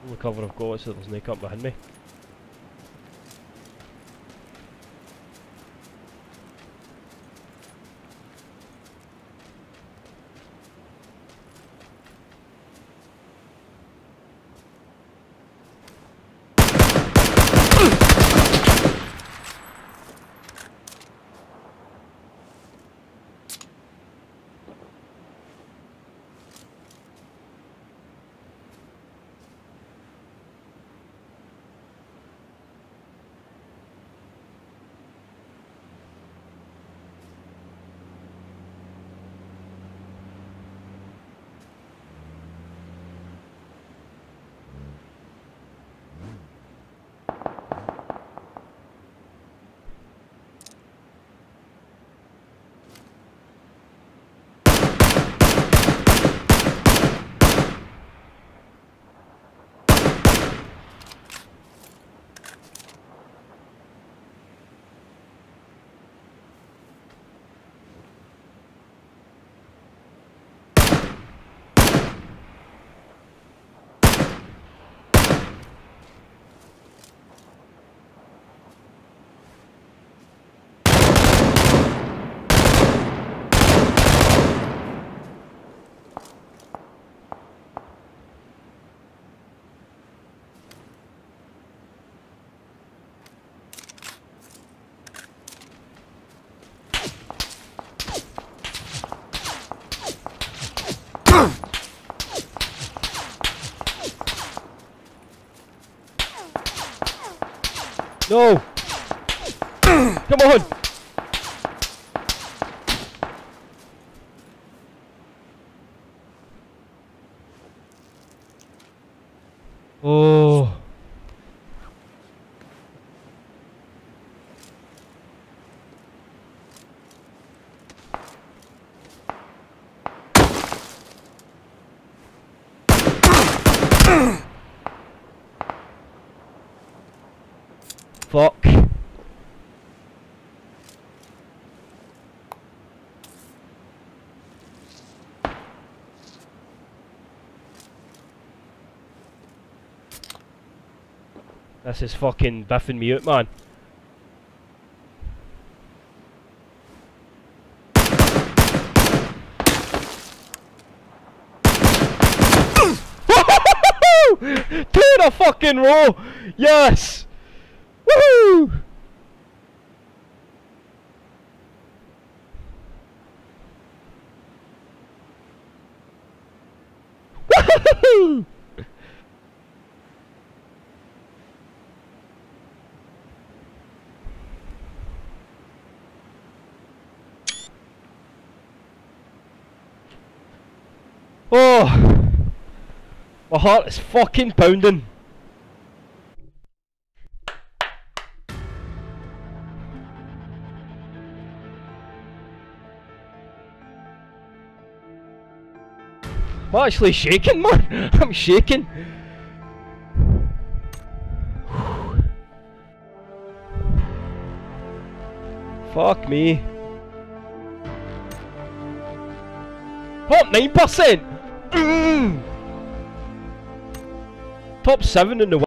Only cover I've got is that there's no up behind me. No! Come on! Oh. Fuck. This is fucking biffing me out, man. Two in a fucking row! Yes! Woohoo! Woohoo! Oh, my heart is fucking pounding. I'm actually shaking, man. I'm shaking. Fuck me. Top 9%. Top 7 in the